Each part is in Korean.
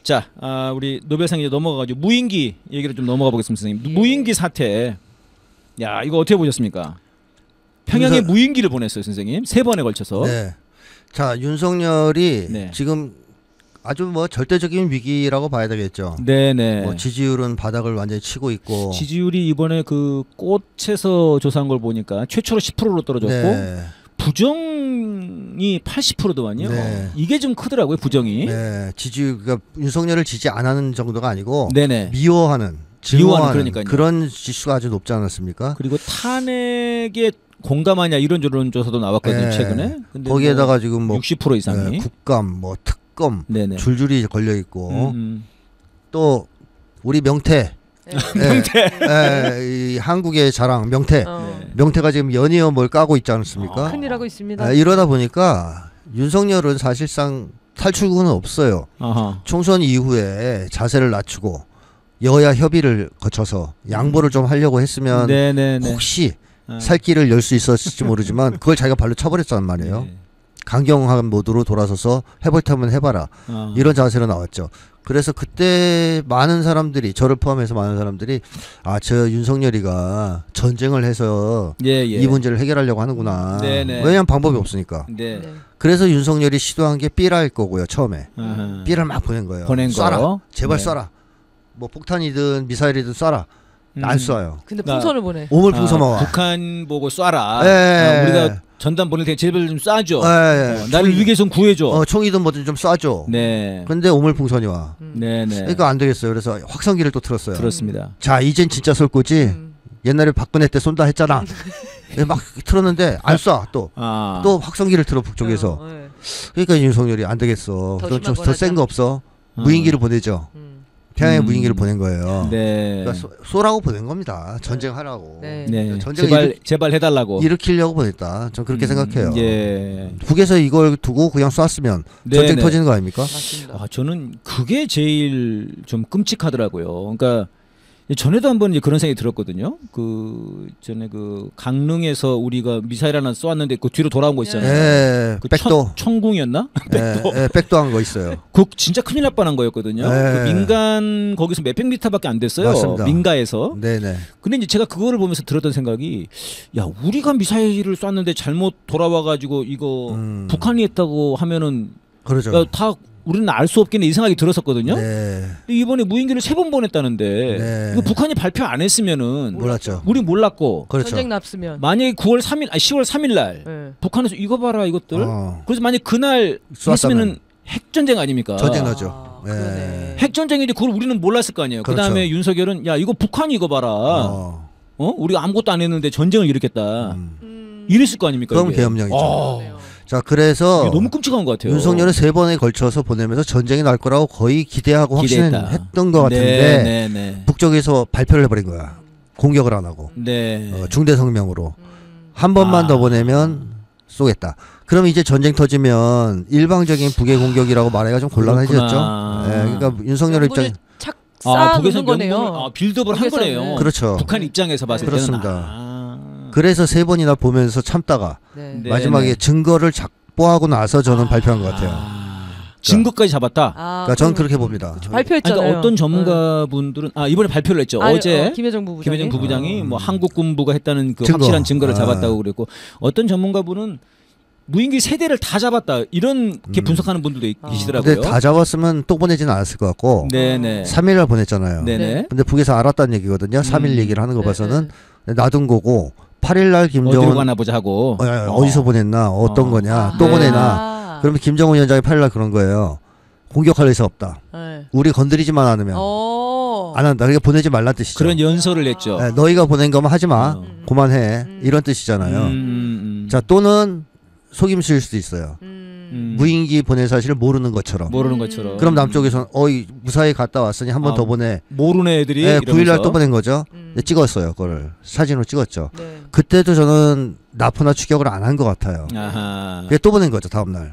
자, 우리 노벨상 이제 넘어가가지고 무인기 얘기를 좀 넘어가 보겠습니다, 선생님. 무인기 사태. 야, 이거 어떻게 보셨습니까? 평양에 무인기를 보냈어요, 선생님. 3번에 걸쳐서. 네. 자, 윤석열이 네. 지금 아주 뭐 절대적인 위기라고 봐야 되겠죠. 네네. 뭐 지지율은 바닥을 완전히 치고 있고. 지지율이 이번에 그 꽃에서 조사한 걸 보니까 최초로 10%로 떨어졌고 네. 부정이 80%더만요. 네. 이게 좀 크더라고요, 부정이. 네. 지지율, 그러니까 윤석열을 지지 안 하는 정도가 아니고 네네. 미워하는, 증오하는 그러니까요. 그런 지수가 아주 높지 않았습니까? 그리고 탄핵에 공감하냐 이런 저런 조사도 나왔거든요, 네. 최근에. 근데 거기에다가 뭐 지금 뭐 60% 이상이. 네, 국감, 뭐 특검 네네. 줄줄이 걸려 있고 또 우리 명태. 명태. 이 한국의 자랑 명태. 어. 명태가 지금 연이어 뭘 까고 있지 않습니까? 큰일 하고 있습니다. 이러다 보니까 윤석열은 사실상 탈출구는 없어요. 아하. 총선 이후에 자세를 낮추고 여야 협의를 거쳐서 양보를 좀 하려고 했으면 네네네. 혹시 살 길을 열 수 있었을지 모르지만 그걸 자기가 발로 쳐버렸단 말이에요. 네. 강경한 모드로 돌아서서 해볼 테면 해봐라. 이런 자세로 나왔죠. 그래서 그때 많은 사람들이, 저를 포함해서 많은 사람들이 저 윤석열이가 전쟁을 해서 이 문제를 해결하려고 하는구나. 네네. 왜냐하면 방법이 없으니까. 네. 네. 그래서 윤석열이 시도한 게 삐라일 거고요. 처음에 삐를 막 보낸 거예요. 보낸 쏴라. 거. 제발 네. 쏴라. 뭐 폭탄이든 미사일이든 쏴라. 안 쏴요. 근데 풍선을 보내. 오물풍선만 와. 북한 보고 쏴라. 예. 우리가 전단 보낼 때 제발 좀 쏴줘. 예. 나를 위기에선 구해줘. 총이든 뭐든 좀 쏴줘. 네. 근데 오물풍선이 와. 네네. 그러니까 안 되겠어요. 그래서 확성기를 또 틀었어요. 그렇습니다. 자, 이젠 진짜 쏠 거지. 옛날에 박근혜 때 쏜다 했잖아. 막 틀었는데 안 쏴. 또 확성기를 틀어 북쪽에서. 네. 그러니까 윤석열이 안 되겠어. 그럼 좀 더 센 거 없어. 무인기를 보내죠. 평양에 무인기를 보낸 거예요. 네. 그러니까 쏘라고 보낸 겁니다. 전쟁하라고. 네. 네. 전쟁을 제발 해달라고. 일으키려고 보냈다. 전 그렇게 생각해요. 예. 북에서 이걸 두고 그냥 쐈으면 전쟁 터지는 거 아닙니까? 맞습니다. 저는 그게 제일 좀 끔찍하더라고요. 그러니까 전에도 한번 이제 그런 생각이 들었거든요. 그 전에 그 강릉에서 우리가 미사일 하나 쏘았는데 그 뒤로 돌아온 거 있잖아요. 예, 그 백도. 청궁이었나? 백도. 백도 한 거 있어요. 그 진짜 큰일 날 뻔한 거였거든요. 그 민간 거기서 몇백 미터밖에 안 됐어요. 맞습니다. 민가에서. 네네. 근데 이제 제가 그거를 보면서 들었던 생각이, 야, 우리가 미사일을 쐈는데 잘못 돌아와가지고 이거 북한이 했다고 하면은 그러죠. 야, 다 우리는 알 수 없겠네 이 생각이 들었었거든요. 네. 근데 이번에 무인기를 3번 보냈다는데 네. 이거 북한이 발표 안 했으면은 몰랐죠. 우리 몰랐고. 그렇죠. 전쟁 납쓰면. 만약에 10월 3일 날 네. 북한에서 이거 봐라 이것들. 그래서 만약 그날 했으면은 핵전쟁 아닙니까? 전쟁 나죠. 그러네. 핵전쟁인데 그걸 우리는 몰랐을 거 아니에요. 그렇죠. 그다음에 윤석열은 야 이거 북한이 이거 봐라. 우리가 아무것도 안 했는데 전쟁을 일으켰다. 이랬을 거 아닙니까? 그럼 이게. 계엄령이죠. 자, 그래서 이게 너무 끔찍한 것 같아요. 윤석열은 3번에 걸쳐서 보내면서 전쟁이 날 거라고 거의 기대하고 기대했다. 확신했던 것 같은데 네. 북쪽에서 발표를 해버린 거야. 공격을 안 하고 네. 중대 성명으로 한 번만 더 보내면 쏘겠다. 그럼 이제 전쟁 터지면 일방적인 북의 공격이라고 말하기가 좀 곤란해졌죠. 네, 그러니까 윤석열 입장 쌓아놓는 거네요. 빌드업을 한 거네요. 그렇죠. 북한 입장에서 봤을 때는. 그렇습니다. 그래서 3번이나 보면서 참다가 네. 마지막에 증거를 작보하고 나서 저는 발표한 것 같아요. 증거까지 잡았다. 그러니까 저는 그렇게 봅니다. 발표했잖아요. 그러니까 어떤 전문가분들은 이번에 발표를 했죠. 어제 김여정 부부장이 뭐 한국군부가 했다는 그 증거. 확실한 증거를 잡았다고 그랬고, 어떤 전문가분은 무인기 3대를 다 잡았다 이렇게 분석하는 분들도 계시더라고요. 근데 다 잡았으면 또 보내지는 않았을 것 같고. 네네. 3일날 보냈잖아요. 네네. 근데 북에서 알았다는 얘기거든요. 3일 얘기를 하는 거 봐서는 놔둔 거고 8일날 김정은 어디로 가나 보자 하고 어디서 보냈나 어떤 거냐 또 보내나. 그러면 김정은 위원장이 8일날 그런 거예요. 공격할 의사 없다. 네. 우리 건드리지만 않으면 안 한다. 그러니까 보내지 말란 뜻이죠. 그런 연설을 했죠. 네, 너희가 보낸 거면 하지 마. 그만해. 이런 뜻이잖아요. 자, 또는 속임수일 수도 있어요. 무인기 보낸 사실을 모르는 것처럼. 그럼 남쪽에서는 무사히 갔다 왔으니 한 번 더 보내. 모르는 애들이. 네, 9일날 또 보낸 거죠. 찍었어요. 그걸 사진으로 찍었죠. 네. 그때도 저는 납포나 추격을 안 한 것 같아요. 또 보낸 거죠. 다음날.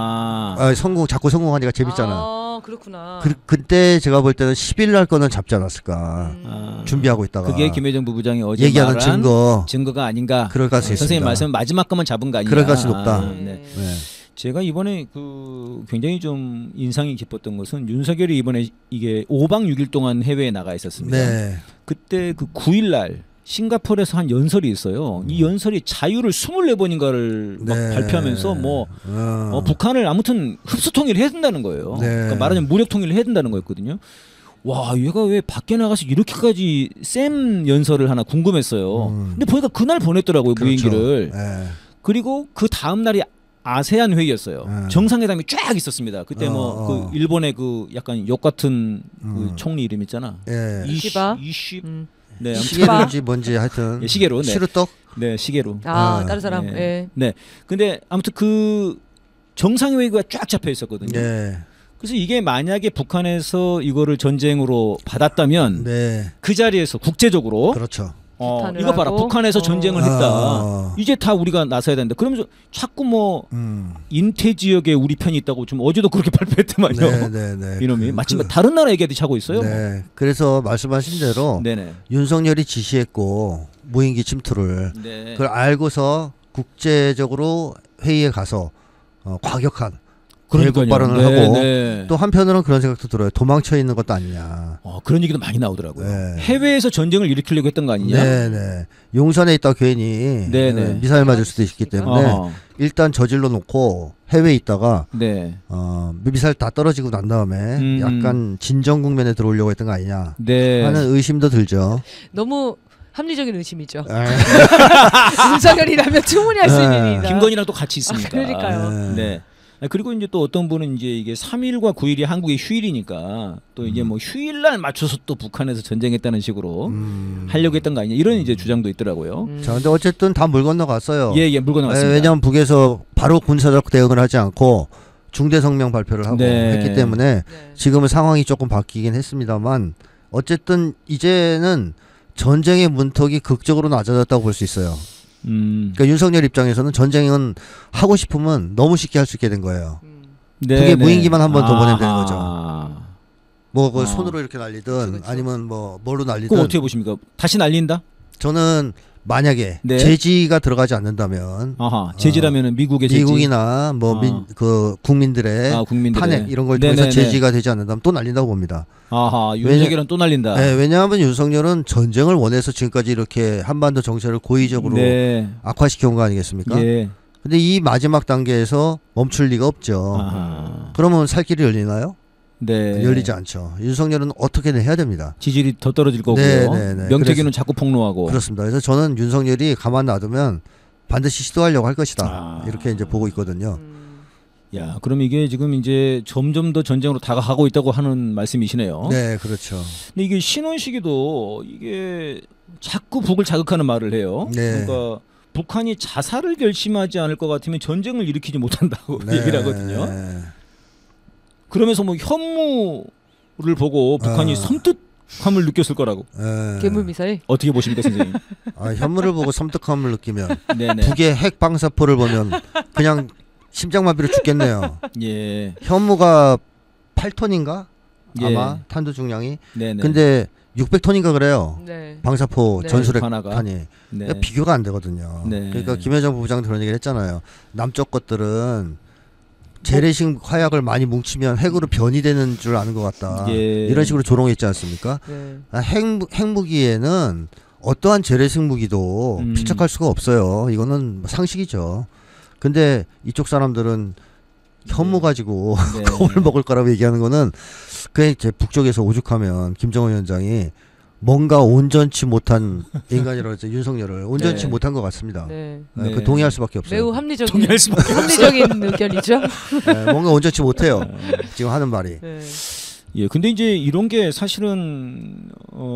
자꾸 성공하니까 재밌잖아. 그렇구나. 그때 제가 볼 때는 10일날 거는 잡지 않았을까. 준비하고 있다가. 그게 김여정 부부장이 어제 얘기하는 말한 증거가 아닌가. 그럴 가능성이 있습니다. 선생님 말씀 마지막 거만 잡은 거 아니냐. 그럴 가능성이 높다. 네. 제가 이번에 그 굉장히 좀 인상이 깊었던 것은 윤석열이 이번에 이게 5박 6일 동안 해외에 나가 있었습니다. 네. 그때 그 9일 날 싱가포르에서 한 연설이 있어요. 이 연설이 자유를 24번인가를 막 네. 발표하면서 뭐 북한을 아무튼 흡수 통일을 해야 된다는 거예요. 네. 그러니까 말하자면 무력 통일을 해야 된다는 거였거든요. 와, 얘가 왜 밖에 나가서 이렇게까지 센 연설을 하나 궁금했어요. 근데 보니까 그날 보냈더라고요, 그렇죠. 무인기를. 네. 그리고 그 다음 날이 아세안 회의였어요. 정상회담이 쫙 있었습니다. 그때 뭐 그 일본의 그 약간 욕 같은 그 총리 이름 있잖아. 예. 이시바? 네, 아무튼 시계로인지 뭔지 하여튼 예, 시계로. 네. 시루떡. 네, 시계로. 다른 사람. 네. 예. 네. 근데 아무튼 그 정상회의가 쫙 잡혀 있었거든요. 네. 그래서 이게 만약에 북한에서 이거를 전쟁으로 받았다면 네. 그 자리에서 국제적으로 그렇죠. 이거 봐라, 하고? 북한에서 전쟁을 했다. 어. 이제 다 우리가 나서야 된다. 그러면서 자꾸 뭐 인태 지역에 우리 편이 있다고 좀 어제도 그렇게 발표했더만요. 네. 이놈이 마침 다른 나라 얘기하듯이 하고 있어요. 네. 그래서 말씀하신 대로 네네. 윤석열이 지시했고 무인기 침투를 네. 그걸 알고서 국제적으로 회의에 가서 과격한 대국 발언을 하고 또 한편으로는 그런 생각도 들어요. 도망쳐 있는 것도 아니냐. 그런 얘기도 많이 나오더라고요. 네. 해외에서 전쟁을 일으키려고 했던 거 아니냐. 네네. 용산에 있다 괜히 네네. 미사일 맞을 수도 있기 때문에 일단 저질러 놓고 해외에 있다가 네. 미사일 다 떨어지고 난 다음에 약간 진정 국면에 들어오려고 했던 거 아니냐 네. 하는 의심도 들죠. 너무 합리적인 의심이죠. 아. 윤석열이라면 충분히 할 수 있는 일이다. 김건희랑 또 같이 있습니다. 그러니까요. 네. 그리고 이제 또 어떤 분은 이제 이게 3일과 9일이 한국의 휴일이니까 또 이제 뭐 휴일날 맞춰서 또 북한에서 전쟁했다는 식으로 하려고 했던 거 아니냐 이런 이제 주장도 있더라고요. 자, 근데 어쨌든 다 물 건너갔어요. 예, 물 건너갔습니다. 왜냐하면 북에서 바로 군사적 대응을 하지 않고 중대 성명 발표를 하고 네. 했기 때문에 지금은 상황이 조금 바뀌긴 했습니다만 어쨌든 이제는 전쟁의 문턱이 극적으로 낮아졌다고 볼 수 있어요. 그러니까 윤석열 입장에서는 전쟁은 하고 싶으면 너무 쉽게 할 수 있게 된 거예요. 그게 무인기만 한 번 더 보내면 되는 거죠. 뭐 그걸 손으로 이렇게 날리든 그렇죠. 아니면 뭐 뭘로 날리든. 그거 어떻게 보십니까? 다시 날린다? 저는 만약에 네. 제지가 들어가지 않는다면 제지라면은 미국의 제지? 미국이나 뭐 그 국민들의 탄핵 이런 걸 통해서 제지가 되지 않는다면 또 날린다고 봅니다. 윤석열은 또 날린다. 네, 왜냐하면 윤석열은 전쟁을 원해서 지금까지 이렇게 한반도 정세를 고의적으로 악화시켜온 거 아니겠습니까? 예. 근데 이 마지막 단계에서 멈출 리가 없죠. 그러면 살 길이 열리나요? 네. 열리지 않죠. 윤석열은 어떻게든 해야 됩니다. 지지율이 더 떨어질 거고요. 네. 명태균은 자꾸 폭로하고. 그렇습니다. 그래서 저는 윤석열이 가만 놔두면 반드시 시도하려고 할 것이다. 이렇게 이제 보고 있거든요. 야, 그럼 이게 지금 이제 점점 더 전쟁으로 다가가고 있다고 하는 말씀이시네요. 네, 그렇죠. 근데 이게 신원식이도 이게 자꾸 북을 자극하는 말을 해요. 네. 그러니까 북한이 자살을 결심하지 않을 것 같으면 전쟁을 일으키지 못한다고 얘기를 하거든요. 그러면서 뭐 현무를 보고 북한이 섬뜩함을 느꼈을 거라고. 괴물 미사일? 어떻게 보십니까, 선생님? 현무를 보고 섬뜩함을 느끼면 네네. 북의 핵 방사포를 보면 그냥 심장마비로 죽겠네요. 예. 현무가 8톤인가? 예. 아마 탄두 중량이. 네네. 근데 600톤인가 그래요. 네. 방사포 전술핵 하나가. 탄이. 네. 비교가 안 되거든요. 네. 그러니까 김여정 부부장도 그런 얘기를 했잖아요. 남쪽 것들은 재래식 화약을 많이 뭉치면 핵으로 변이되는 줄 아는 것 같다. 예. 이런 식으로 조롱했지 않습니까? 네. 핵무기에는 어떠한 재래식 무기도 필적할 수가 없어요. 이거는 상식이죠. 근데 이쪽 사람들은 현무 가지고 겁을 먹을 거라고 얘기하는 거는 그게 이제 북쪽에서 오죽하면 김정은 위원장이 뭔가 온전치 못한 인간이라고 해서 윤석열을 온전치 못한 것 같습니다. 그 동의할 수밖에 없어요. 매우 합리적인 의견이죠. 뭔가 온전치 못해요. 지금 하는 말이. 예, 근데 이제 이런 게 사실은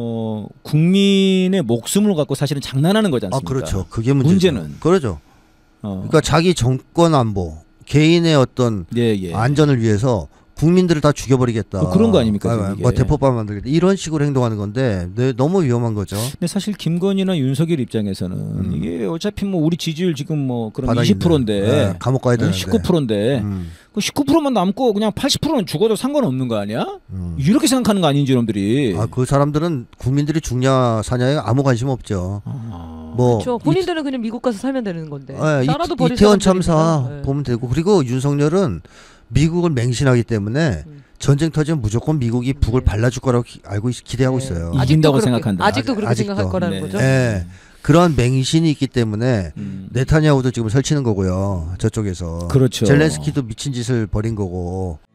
국민의 목숨을 갖고 사실은 장난하는 거지 않습니까? 그렇죠. 그게 문제죠. 문제는 그러죠. 그러니까 자기 정권 안보, 개인의 어떤 안전을 위해서 국민들을 다 죽여버리겠다. 그런 거 아닙니까? 뭐 대포밥 만들겠다. 이런 식으로 행동하는 건데 너무 위험한 거죠. 근데 사실 김건희나 윤석열 입장에서는 이게 어차피 뭐 우리 지지율 지금 뭐 그럼 20%인데 감옥 가야 되는데 19%인데 그 19%만 남고 그냥 80%는 죽어도 상관없는 거 아니야? 이렇게 생각하는 거 아닌지 여러분들이. 그 사람들은 국민들이 죽냐 사냐에 아무 관심 없죠. 뭐 그렇죠. 본인들은 그냥 미국 가서 살면 되는 건데. 예, 나라도 버릴 이태원 사람들이니까. 참사 예. 보면 되고 그리고 윤석열은 미국을 맹신하기 때문에 전쟁 터지면 무조건 미국이 북을 발라줄 거라고 기대하고 네. 있어요. 이긴다고 그렇게, 생각한다. 아직도 그렇게 아직도. 생각할 거라는 네. 거죠. 예. 그런 맹신이 있기 때문에 네타냐후도 지금 설치는 거고요. 저쪽에서. 그렇죠. 젤렌스키도 미친 짓을 벌인 거고.